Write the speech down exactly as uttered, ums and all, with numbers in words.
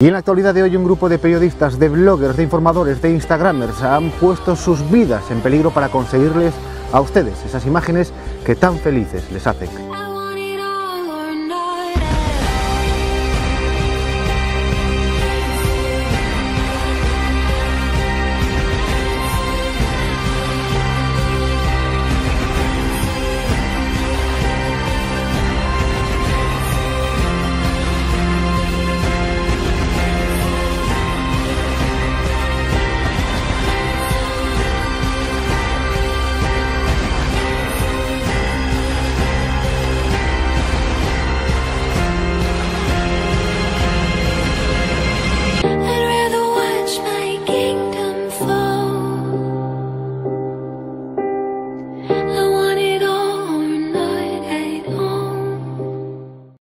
Y en la actualidad de hoy un grupo de periodistas, de bloggers, de informadores, de instagramers han puesto sus vidas en peligro para conseguirles a ustedes esas imágenes que tan felices les hacen.